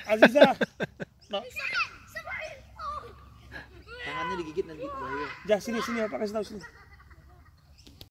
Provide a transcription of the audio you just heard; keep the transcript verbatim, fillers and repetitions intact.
Aziza. No. Tangannya digigit nanti bahaya. Ja, sini sini apa kasih tahu sini.